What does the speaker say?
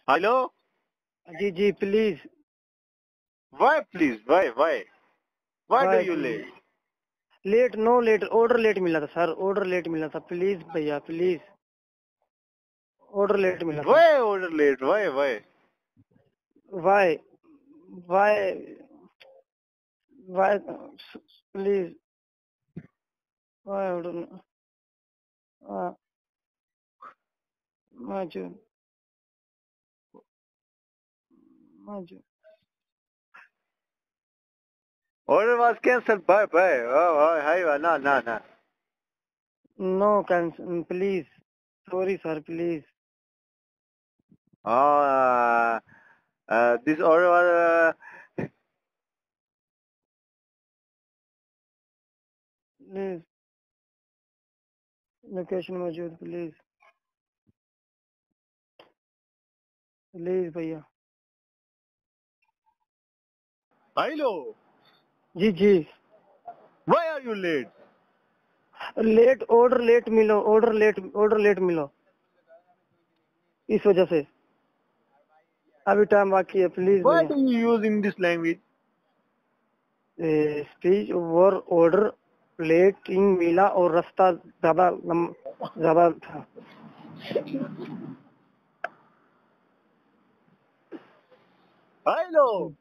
Hello. जी जी please. Why please? Why do why you please. late? Late no late, order late मिला था sir, order late मिला था, प्लीज भैया प्लीज, ऑर्डर लेट मिला था। Why order late? Why? Why why why please, why order माजू माजू। Order was cancelled. Bye. Oh, hi. No. No cancel please, sorry sir please. Oh, this order was. Please location मौजूद, please please भैया। Hello. जी जी। Why are you late? Late, order late मिलो, order late मिलो, इस वजह से अभी टाइम बाकी है, प्लीज Why भैया। do you use in this language? Speech और ऑर्डर लेटिंग मिला और रास्ता ज्यादा था। Hello.